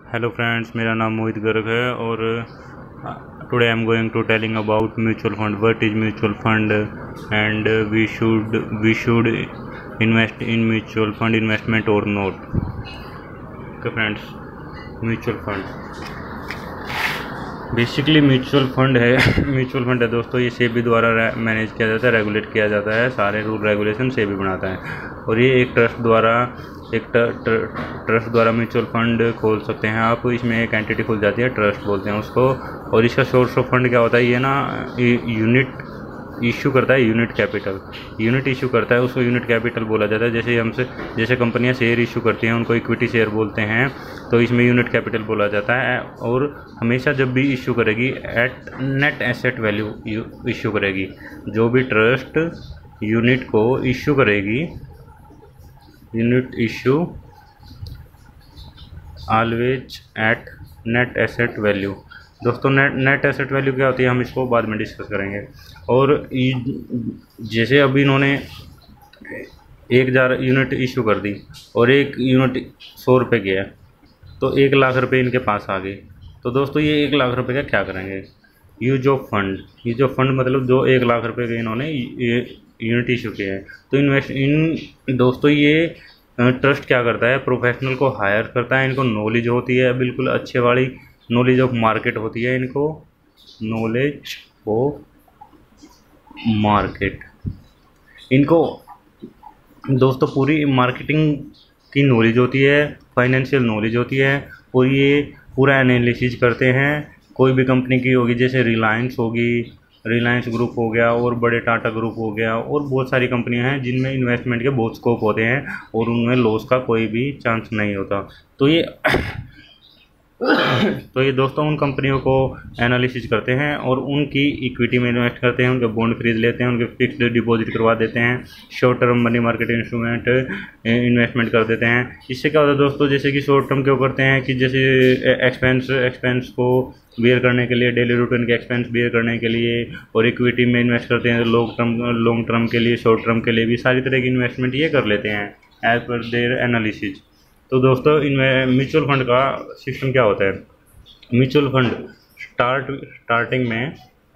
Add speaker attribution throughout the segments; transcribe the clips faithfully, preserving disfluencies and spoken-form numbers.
Speaker 1: Hello friends, मेरा नाम मोहित गर्ग है और today I am going to telling about mutual fund. What is mutual fund and we should we should invest in mutual fund investment और not. Okay friends, mutual fund basically mutual fund है mutual fund है दोस्तों. ये सेबी द्वारा manage किया जाता है, regulate किया जाता है. सारे रूल रेगुलेशन सेबी बनाता है और ये एक ट्रस्ट द्वारा एक ट्रस्ट द्वारा म्यूचुअल फंड खोल सकते हैं आप. इसमें एक एंटिटी खुल जाती है, ट्रस्ट बोलते हैं उसको. और इसका सोर्स ऑफ फंड क्या होता है, ये ना यूनिट इशू करता है. यूनिट कैपिटल यूनिट इशू करता है, उसको यूनिट कैपिटल बोला जाता है. जैसे हमसे जैसे कंपनियां शेयर इशू करती हैं, उनको इक्विटी शेयर बोलते हैं, तो इसमें यूनिट कैपिटल बोला जाता है. और हमेशा जब भी इशू करेगी at net asset value issue करेगी. जो भी ट्रस्ट यूनिट को इशू करेगी, unit issue always at net asset value. दोस्तों नेट नेट एसेट वैल्यू क्या होती है, हम इसको बाद में डिस्कस करेंगे. और जैसे अभी इन्होंने एक हज़ार यूनिट इशू कर दी और एक यूनिट सौ रुपये गया, तो एक लाख रुपए इनके पास आ गए. तो दोस्तों ये एक लाख रुपए का क्या करेंगे, use of fund. Use of fund मतलब जो एक लाख रुपए के इन्होंने ये यूनिट इशू किया है, तो इन्वेस्ट इन दोस्तों ये ट्रस्ट क्या करता है, प्रोफेशनल को हायर करता है. इनको नॉलेज होती है, बिल्कुल अच्छे वाली नॉलेज ऑफ मार्केट होती है. इनको नॉलेज ऑफ मार्केट इनको दोस्तों पूरी मार्केटिंग की नॉलेज होती है, फाइनेंशियल नॉलेज होती है. और ये पूरा एनालिसिस करते हैं. कोई भी कंपनी की होगी, जैसे रिलायंस होगी, रिलायंस ग्रुप हो गया, और बड़े टाटा ग्रुप हो गया, और बहुत सारी कंपनियां हैं जिनमें इन्वेस्टमेंट के बहुत स्कोप होते हैं और उनमें लॉस का कोई भी चांस नहीं होता. तो ये तो ये दोस्तों उन कंपनियों को एनालिसिस करते हैं और उनकी इक्विटी में इन्वेस्ट करते हैं, उनके बॉन्ड खरीद लेते हैं, उनके फिक्स्ड डिपॉजिट करवा देते हैं, short term money market instrument investment कर देते हैं. इससे क्या होता है दोस्तों, जैसे कि शॉर्ट टर्म क्यों करते हैं कि जैसे एक्सपेंस एक्सपेंस को बेयर करने के लिए, डेली रूटीन के एक्सपेंस बेयर करने के लिए. और इक्विटी में इन्वेस्ट करते हैं लॉन्ग टर्म लॉन्ग टर्म के लिए, शॉर्ट टर्म के लिए भी. सारी तरह की इन्वेस्टमेंट ये कर लेते हैं एज पर देयर एनालिसिस. तो दोस्तों इनमें म्यूचुअल फंड का सिस्टम क्या होता है. म्यूचुअल फंड स्टार्ट स्टार्टिंग में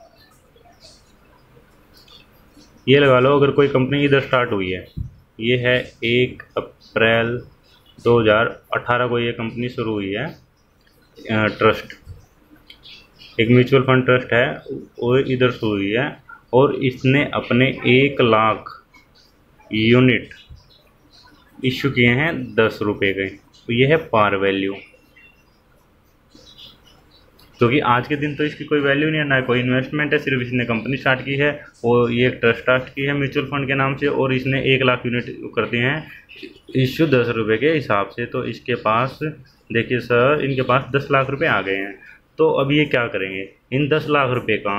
Speaker 1: ये लगा लो, अगर कोई कंपनी इधर स्टार्ट हुई है, ये है एक अप्रैल दो हज़ार अठारह को ये कंपनी शुरू हुई है. ट्रस्ट एक म्यूचुअल फंड ट्रस्ट है, वो इधर शुरू हुई है और इसने अपने एक लाख यूनिट इशू किए हैं दस रुपये के. तो ये है पार वैल्यू, क्योंकि आज के दिन तो इसकी कोई वैल्यू नहीं है, ना कोई इन्वेस्टमेंट है, सिर्फ इसने कंपनी स्टार्ट की है और ये एक ट्रस्ट स्टार्ट की है म्यूचुअल फंड के नाम से. और इसने एक लाख यूनिट करते हैं इशू दस रुपये के हिसाब से. तो इसके पास देखिए सर, इनके पास दस लाख रुपए आ गए हैं. तो अब ये क्या करेंगे, इन दस लाख रुपए का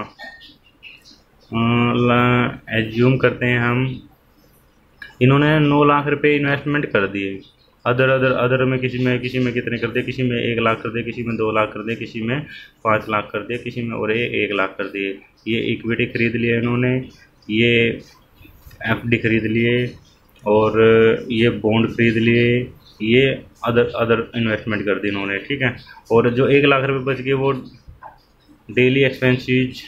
Speaker 1: एज्यूम करते हैं हम, इन्होंने नौ लाख रुपए इन्वेस्टमेंट कर दिए. अदर अदर अदर में किसी में किसी में कितने कर दिए, किसी में एक लाख कर दिए, किसी में दो लाख कर दिए, किसी में पाँच लाख कर दिए, किसी में और ये एक लाख कर दिए. ये इक्विटी खरीद लिए इन्होंने, ये एफडी खरीद लिए, और ये बॉन्ड खरीद लिए, ये अदर अदर इन्वेस्टमेंट कर दी इन्होंने. ठीक है. और जो एक लाख रुपए बच गए वो डेली एक्सपेंसेस,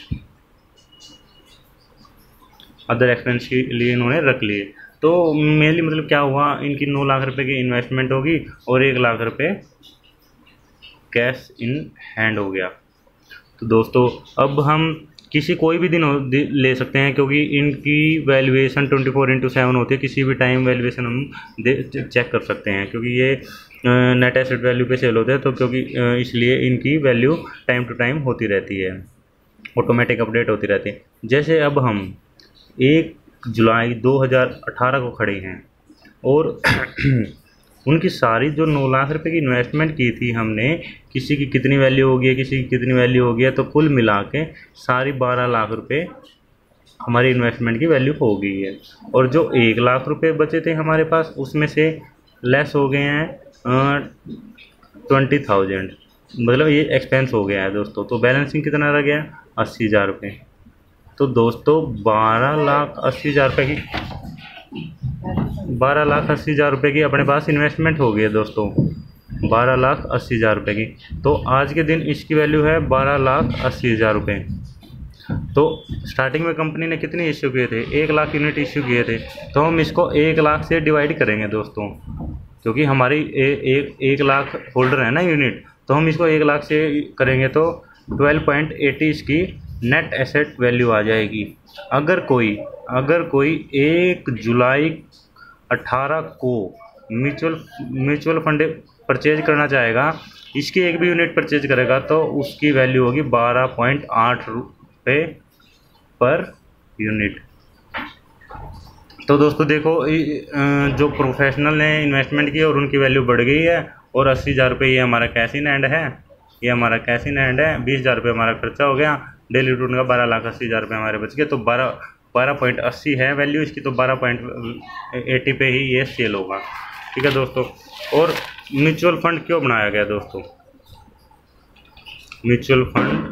Speaker 1: अदर एक्सपेंस के लिए इन्होंने रख लिए. तो मेनली मतलब क्या हुआ, इनकी नौ लाख रुपए की इन्वेस्टमेंट होगी और एक लाख रुपए कैश इन हैंड हो गया. तो दोस्तों अब हम किसी कोई भी दिन ले सकते हैं, क्योंकि इनकी valuation twenty four into seven होती है. किसी भी टाइम वैल्यूएशन हम चेक कर सकते हैं, क्योंकि ये नेट एसेट वैल्यू पे सेल होते हैं. तो क्योंकि इसलिए इनकी वैल्यू टाइम टू टाइम होती रहती है, ऑटोमेटिक अपडेट होती रहती है. जैसे अब हम एक जुलाई दो हज़ार अठारह को खड़े हैं और उनकी सारी जो नौ लाख रुपए की इन्वेस्टमेंट की थी हमने, किसी की कितनी वैल्यू हो गई है, किसी की कितनी वैल्यू हो गई है, तो कुल मिला के सारी बारह लाख रुपए हमारी इन्वेस्टमेंट की वैल्यू हो गई है. और जो एक लाख रुपए बचे थे हमारे पास, उसमें से लेस हो गए हैं ट्वेंटी थाउजेंड, मतलब ये एक्सपेंस हो गया है दोस्तों. तो बैलेंसिंग कितना रह गया, अस्सी हज़ार रुपये. तो दोस्तों बारह लाख अस्सी हज़ार रुपये की बारह लाख अस्सी हज़ार रुपये की अपने पास इन्वेस्टमेंट हो गई है दोस्तों. बारह लाख अस्सी हज़ार रुपये की। तो आज के दिन इसकी वैल्यू है बारह लाख अस्सी हज़ार रुपये। तो स्टार्टिंग में कंपनी ने कितने इश्यू किए थे, एक लाख यूनिट इश्यू किए थे। तो हम इसको एक लाख से डिवाइड करेंगे दोस्तों, क्योंकि हमारी ए, एक एक लाख होल्डर है ना यूनिट, तो हम इसको एक लाख से करेंगे तो ट्वेल्व पॉइंट एटी इसकी नेट एसेट वैल्यू आ जाएगी। अगर कोई अगर कोई एक जुलाई अठारह को म्यूचुअल म्यूचुअल फंड परचेज करना चाहेगा, इसकी एक भी यूनिट परचेज करेगा, तो उसकी वैल्यू होगी बारह पॉइंट आठ रुपये पर यूनिट। तो दोस्तों देखो, जो प्रोफेशनल ने इन्वेस्टमेंट की और उनकी वैल्यू बढ़ गई है, और अस्सी हज़ार रुपये ये हमारा कैश इन हैंड है, ये हमारा कैश इन हैंड है। बीस हज़ार रुपये हमारा खर्चा हो गया, डेली रिटर्न का बारह लाख अस्सी हज़ार रुपये हमारे बच गए। तो बारह बारह पॉइंट अस्सी है वैल्यू इसकी, तो बारह पॉइंट एटी पे ही ये सेल होगा। ठीक है दोस्तों। और म्यूचुअल फंड क्यों बनाया गया दोस्तों? म्यूचुअल फंड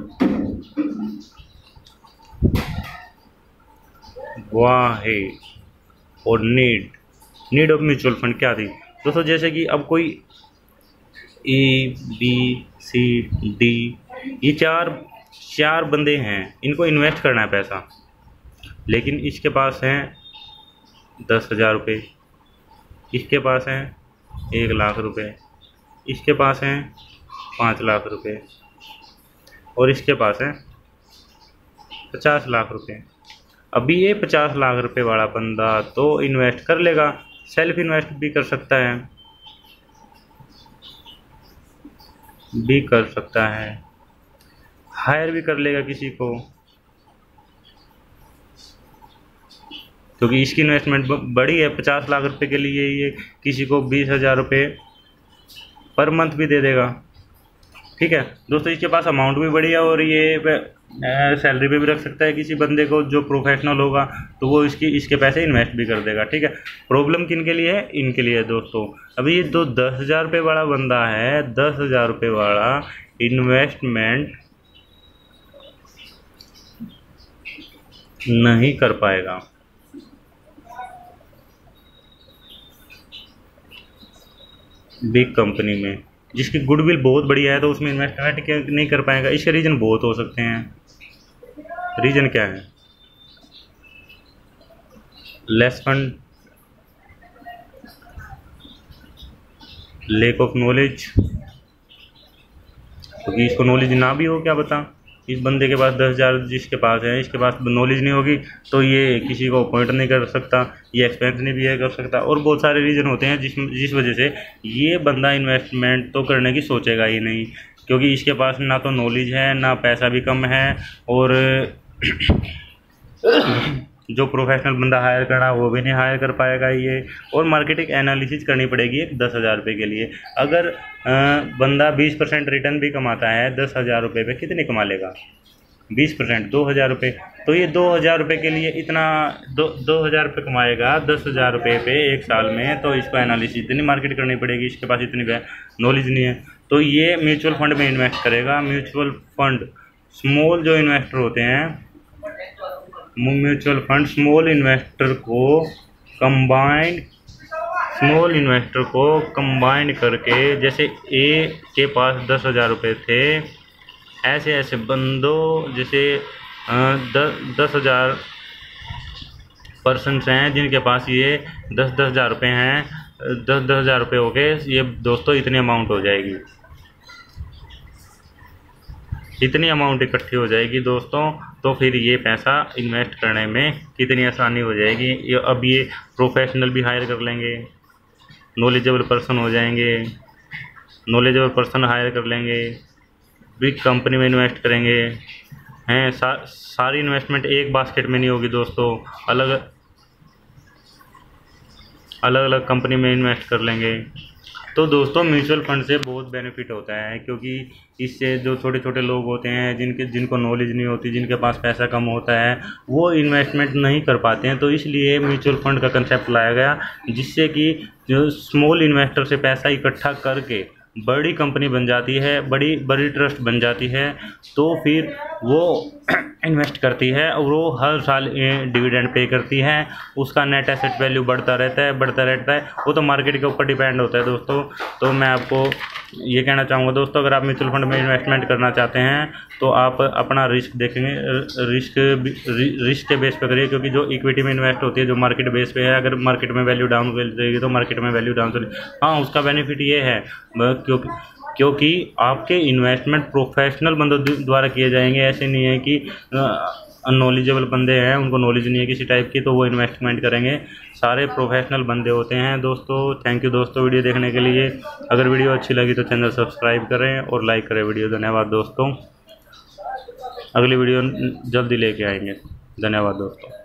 Speaker 1: वाह है और need need of mutual fund क्या थी दोस्तों? जैसे कि अब कोई ए बी सी डी ये चार चार बंदे हैं, इनको इन्वेस्ट करना है पैसा, लेकिन इसके पास हैं दस हज़ार रुपये, इसके पास हैं एक लाख रुपए, इसके पास हैं पाँच लाख रुपए, और इसके पास है पचास लाख रुपए। अभी ये पचास लाख रुपए वाला बंदा तो इन्वेस्ट कर लेगा, सेल्फ इन्वेस्ट भी कर सकता है भी कर सकता है हायर भी कर लेगा किसी को, क्योंकि इसकी इन्वेस्टमेंट बड़ी है। पचास लाख रुपए के लिए ये किसी को बीस हज़ार रुपये पर मंथ भी दे देगा। ठीक है दोस्तों, इसके पास अमाउंट भी बड़ी है, और ये सैलरी पे भी रख सकता है किसी बंदे को जो प्रोफेशनल होगा, तो वो इसकी इसके पैसे इन्वेस्ट भी कर देगा। ठीक है, प्रॉब्लम किन के लिए है? इनके लिए दोस्तों। अभी ये दो दस हज़ार रुपये वाला बंदा है, दस हज़ार रुपये वाला इन्वेस्टमेंट नहीं कर पाएगा। बिग कंपनी में जिसकी गुडविल बहुत बढ़िया है, तो उसमें इन्वेस्टमेंट नहीं कर पाएगा। इसके रीज़न बहुत हो सकते हैं। रीज़न क्या है? Less fund, lack of knowledge, क्योंकि इसको नॉलेज ना भी हो, क्या बता इस बंदे के पास दस हज़ार जिसके पास है, इसके पास नॉलेज नहीं होगी, तो ये किसी को अपॉइंट नहीं कर सकता, ये एक्सपेंस नहीं भी है कर सकता, और बहुत सारे रीज़न होते हैं जिस जिस वजह से ये बंदा इन्वेस्टमेंट तो करने की सोचेगा ही नहीं, क्योंकि इसके पास ना तो नॉलेज है, ना पैसा भी कम है, और जो प्रोफेशनल बंदा हायर करना वो भी नहीं हायर कर पाएगा ये, और मार्केटिंग एनालिसिस करनी पड़ेगी एक दस हज़ार रुपये के लिए। अगर आ, बंदा बीस परसेंट रिटर्न भी कमाता है दस हज़ार रुपये पे, कितने कमा लेगा? बीस परसेंट दो हज़ार रुपये। तो ये दो हज़ार रुपये के लिए इतना दो दो हज़ार रुपये कमाएगा दस हज़ार रुपये पे एक साल में, तो इसको एनालिसिस इतनी मार्केट करनी पड़ेगी, इसके पास इतनी नॉलेज नहीं है। तो ये म्यूचुअल फंड में इन्वेस्ट करेगा। म्यूचुअल फंड स्मॉल जो इन्वेस्टर होते हैं, म्यूचुअल फंड स्मॉल इन्वेस्टर को कंबाइंड स्मॉल इन्वेस्टर को कंबाइंड करके, जैसे ए के पास दस हज़ार रुपये थे, ऐसे ऐसे बंदों जैसे दस दस हज़ार पर्सनस हैं जिनके पास ये दस दस हज़ार रुपये हैं, दस दस हज़ार रुपये हो गए, ये दोस्तों इतनी अमाउंट हो जाएगी, इतनी अमाउंट इकट्ठी हो जाएगी दोस्तों। तो फिर ये पैसा इन्वेस्ट करने में कितनी आसानी हो जाएगी। ये अब ये प्रोफेशनल भी हायर कर लेंगे, नॉलेजेबल पर्सन हो जाएंगे, नॉलेजेबल पर्सन हायर कर लेंगे, बिग कंपनी में इन्वेस्ट करेंगे हैं। सा, सारी इन्वेस्टमेंट एक बास्केट में नहीं होगी दोस्तों, अलग अलग अलग कंपनी में इन्वेस्ट कर लेंगे। तो दोस्तों म्यूचुअल फंड से बहुत बेनिफिट होता है, क्योंकि इससे जो छोटे छोटे लोग होते हैं जिनके जिनको नॉलेज नहीं होती, जिनके पास पैसा कम होता है, वो इन्वेस्टमेंट नहीं कर पाते हैं। तो इसलिए म्यूचुअल फंड का कंसेप्ट लाया गया, जिससे कि जो स्मॉल इन्वेस्टर से पैसा इकट्ठा करके बड़ी कंपनी बन जाती है, बड़ी बड़ी ट्रस्ट बन जाती है, तो फिर वो इन्वेस्ट करती है और वो हर साल डिविडेंड पे करती है, उसका नेट एसेट वैल्यू बढ़ता रहता है बढ़ता रहता है वो तो मार्केट के ऊपर डिपेंड होता है दोस्तों। तो मैं आपको ये कहना चाहूँगा दोस्तों, अगर आप म्यूचुअल फंड में इन्वेस्टमेंट करना चाहते हैं तो आप अपना रिस्क देखेंगे, रिस्क रिस्क के बेस पे करिए, क्योंकि जो इक्विटी में इन्वेस्ट होती है जो मार्केट बेस पे है, अगर मार्केट में वैल्यू डाउन रहेगी तो मार्केट में वैल्यू डाउन चलेगी। हाँ, उसका बेनिफिट ये है क्योंकि क्योंकि आपके इन्वेस्टमेंट प्रोफेशनल बंदों द्वारा किए जाएंगे, ऐसे नहीं है कि अननॉलेजेबल बंदे हैं उनको नॉलेज नहीं है किसी टाइप की तो वो इन्वेस्टमेंट करेंगे, सारे प्रोफेशनल बंदे होते हैं दोस्तों। थैंक यू दोस्तों वीडियो देखने के लिए। अगर वीडियो अच्छी लगी तो चैनल सब्सक्राइब करें और लाइक करें वीडियो। धन्यवाद दोस्तों, अगली वीडियो जल्दी लेके आएंगे। धन्यवाद दोस्तों।